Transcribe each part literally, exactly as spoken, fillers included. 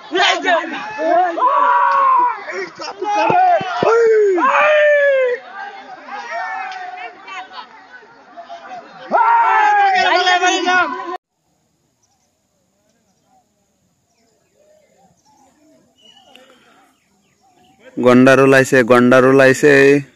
গন্ডার ওলাইছে গন্ডার ওলাইছে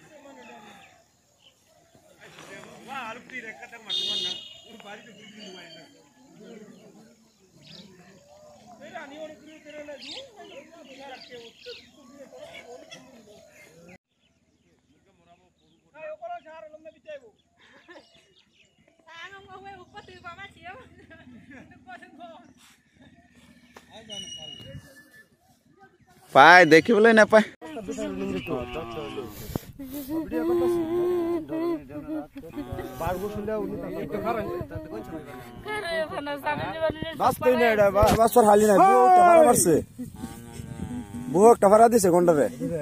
পায় দেখিবলৈ নাপায় বুক টাফারা দিছে গন্ডারে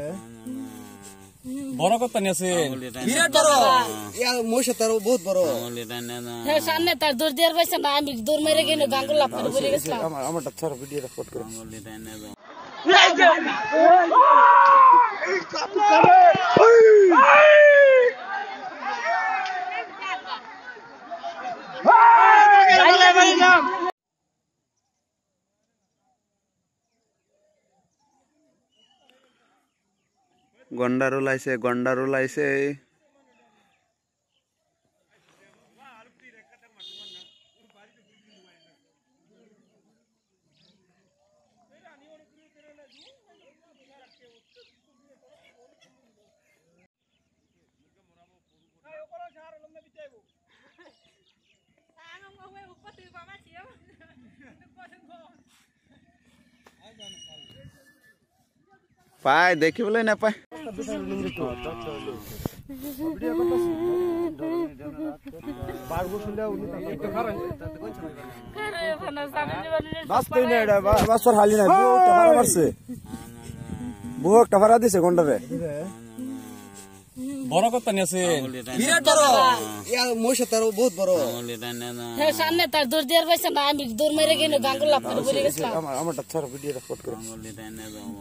বড় কথা আছে বিরাট বড় ইয়া মহিষ তার বহুত বড় হ্যাঁ সামনে তার দূর দিয়ার পাইছে না আমি দূর মেরে গেল গাঙ্গুল লাভ করে বলে গেছিলাম আমার আমারটা ছাড় ভিডিও রেকর্ড করো গন্ডার ওলাইছে গন্ডার ওলাইছে পায় দেখিবলৈ নাপায় বুক টাফারা দিছে গন্ডারে বড় কথা আছে বিরাট বড় ইয়া মহিষ তার বহুত বড় হ্যাঁ সামনে তার দূর দিয়ার পাইছে না আমি দূর মেরে গেল গাঙ্গুল লাভ করে বলে গেছিলাম আমারটা ছাড় ভিডিও রেকর্ড করো